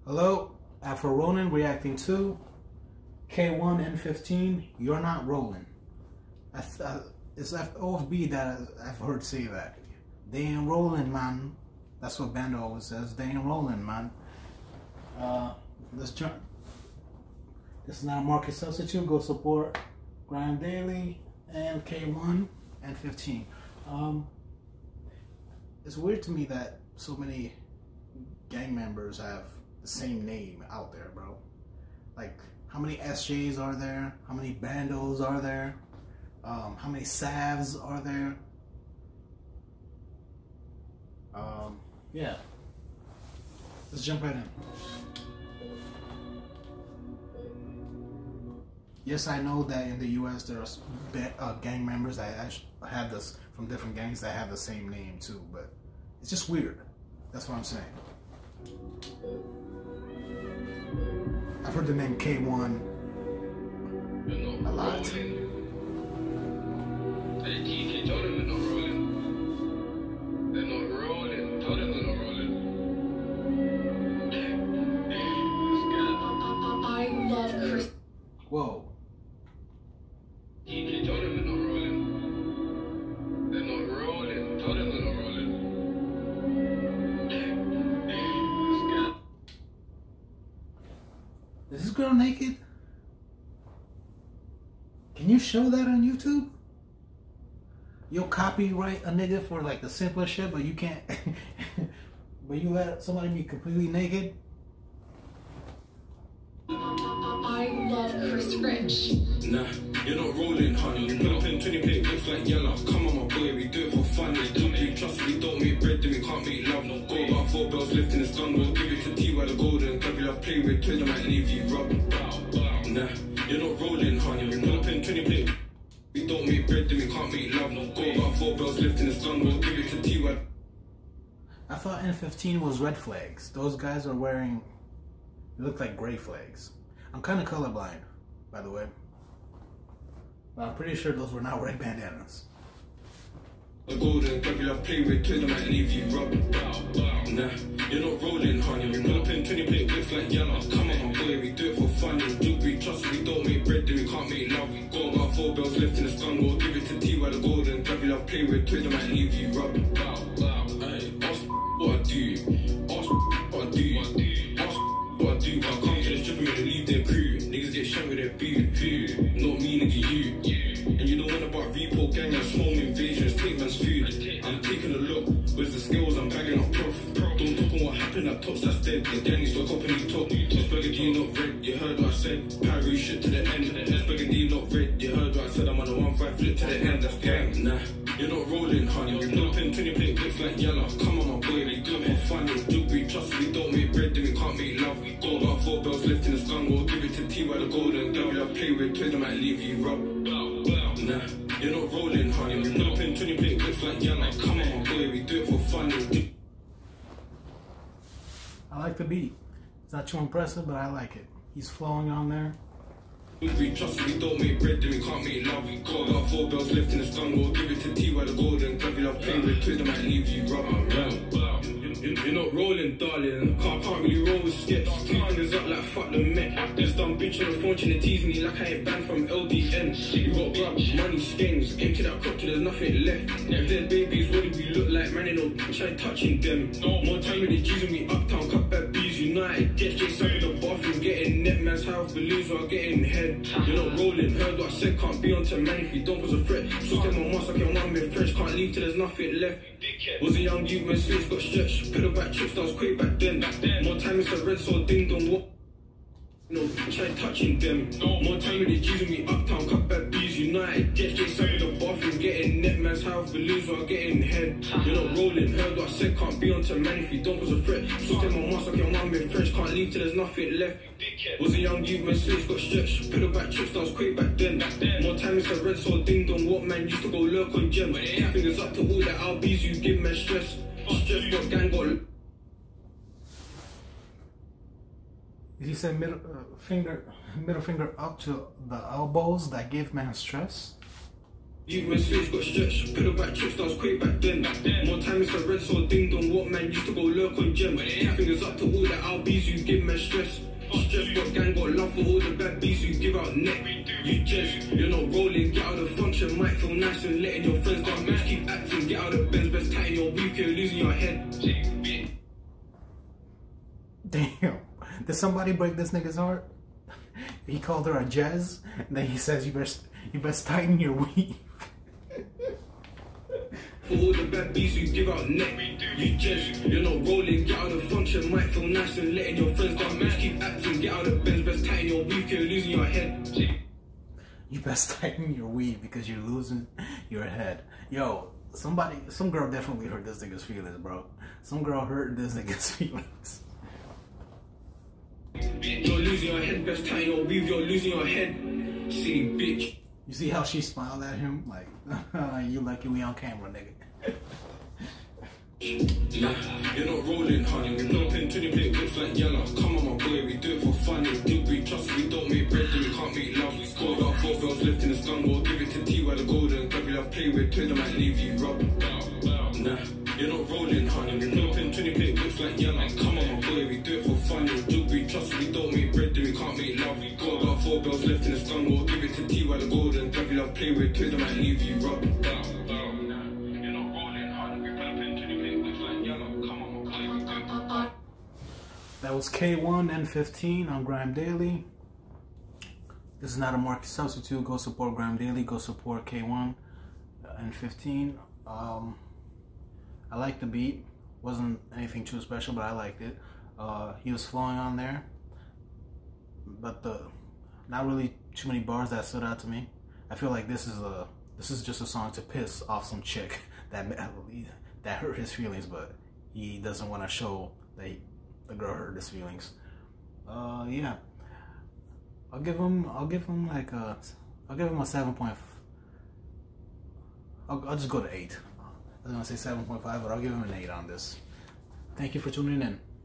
Hello, Afro Ronin reacting to K1N15. You're not rolling. It's OFB that I've heard say that. They ain't rolling, man. That's what Bando always says. They ain't rolling, man. Let's jump. This is not a market substitute. Go support Grind Daily and K1N15. It's weird to me that so many gang members have the same name out there, bro. Like, how many SJs are there? How many Bandos are there? How many Savs are there? Yeah. Let's jump right in. Yes, I know that in the U.S. there are gang members that have this from different gangs that have the same name too, but it's just weird. That's what I'm saying. I've heard the name K1 a lot. I love Chris. Whoa. Is this girl naked? Can you show that on YouTube? You'll copyright a nigga for like the simplest shit, but you can't. But you let somebody be completely naked? I love Chris Rich. Nah, you're not rolling, honey. You pull up in 20 plate whips like yellow. Come on, my boy, we do it for fun. We don't trust, we don't make bread, then we can't make love. No go about 4 bells lifting this gun. We'll give it to T while the golden. Cause we love play with twins, I might leave you rub. Nah, you're not rolling, honey. We pull up in 20 plate. We don't make bread, then we can't make love. No go about 4 bells lifting this gun. We'll give it to T while. I thought N15 was red flags. Those guys are wearing, they look like gray flags. I'm kind of colorblind, by the way. But I'm pretty sure those were not red bandanas. The golden, cause we love play with twins, I might leave you rub. Nah, you're not rolling, honey. We pull up in 20 plate whips like yellow. Come on, my boy, we do it for fun. We trust, we don't make bread, then we can't make love. Go about 4 bells lifting this gun. We'll give it to T while the golden, cause we love play with twins, I might leave you rub. What I do, ask what I do, ask what I do. But I come to the strip and leave their crew. Niggas get shot with their boot, who? Not me, nigga, you. And you don't want about repo gang and small invasions, take man's food. I'm taking a look, where's the skills, I'm bagging up prof. Don't talk on what happened at tops, that's dead. The gang needs to company top. This burgundy not red, you heard what I said. Pyro shit to the end. This burgundy not red, you heard what I said. I'm on a 1-5 flip to the end, that's gang. Nah, you're not rolling, honey. We pull up in 20 plate whips like yellow. Come on, my boy, we do it for fun. We trust, we don't make bread, then we can't make love. Go about 4 bells lifting this gun. We'll give it to T while the golden. Girl, we love play with twins, I might leave you rub. Nah, you're not rolling, honey. We pull up in 20 plate whips like yellow. Come on, my boy, we do it for fun. I like the beat. It's not too impressive, but I like it. He's flowing on there. We trust, we don't make bread, then we can't make love. We go about 4 bells lifting this gun. We'll give it to T while the golden. Cause we love play with twins, I might leave you rub. You're not rolling, darling. Can't really roll with skips. 2 fingers up like fuck the Met. This dumb bitch on the phone trying to tease me like I ain't banned from LDN. You got grub, money, schemes. Empty that crop till there's nothing left. If they're babies, what do we look like? Man, ain't no try touching them. More time with the G's and we uptown, cut bad bees united. Get straight stuck in the bathroom, getting net man's house, balloons while getting head. You're not rolling, heard what I said, can't be on to man if you don't pose a threat. So step my mask like your mum in French, can't leave till there's nothing left. Was a young youth when slates got stretched. Pedal back trips, that was quick back then. More time it's a red so ding dong what. No, try touching them. More time with the G's and we uptown, cut bad bees united. Get straight stuck in the bathroom, getting net man's house, balloons while getting head. You're not rolling, heard what I said, can't be on to man if you don't pose a threat. So step my mask like your mum in French, can't leave till there's nothing left. Was a young youth when slates got stretched. Pedal back trips, that was quick back then. More time it's a red so ding dong what man used to go lurk on gems. 2 fingers up to all the LBs you give man stress. Stress got gang got. He said middle finger up to the elbows that give man stress. You when slaves got stretched, pedal back trips, that was quick back then. More time it's a red so ding dong what man used to go lurk on gems. 2 fingers up to all the LBs you give man For all the bad beats you give out neck, you just, you're not rolling, get out of function, might feel nice and letting your friends down, bitch, keep acting, get out of Benz, best tighten your weave, you're losing your head. Damn, did somebody break this nigga's heart? He called her a jazz, and then he says you best tighten your weave. For all the bad beats you give out neck, you just, you're not rolling, get out of function, might feel nice and letting your friends down, bitch, keep acting, get out of Benz, best tighten your weave, you're losing your head. You best tighten your weave because you're losing your head. Yo, some girl definitely hurt this nigga's feelings, bro. Some girl hurt this nigga's feelings. You're losing your head, best tighten your weave, you're losing your head, silly bitch. You see how she smiled at him? Like, you lucky we on camera, nigga. Nah, you're not rolling, honey. We blow up into the plate, looks like yellow. Come on, my boy, we do it for fun. Think we trust, we don't make bread, then we can't make love. We scored out 4 bells left in the gun. We'll give it to T while the golden. Grab your love, play with Twitter, might leave you rub. Nah, you're not rolling, honey. We blow up into the plate, looks like yellow. Come on, my boy, we do it for fun. Think we trust, we don't make bread, then we can't make love. We scored out 4 bells left in the gun. We'll give it to T while the golden. Grab your love, play with Twitter, might leave you rub. That was K1 N15 on Grime Daily. This is not a market substitute. Go support Grime Daily. Go support K1 N15. I like the beat. Wasn't anything too special, but I liked it. He was flowing on there, but not really too many bars that stood out to me. I feel like this is just a song to piss off some chick that hurt his feelings, but he doesn't want to show that the girl hurt his feelings. Yeah, I'll give him like a 7. I'll just go to 8. I was gonna say 7.5, but I'll give him an 8 on this. Thank you for tuning in.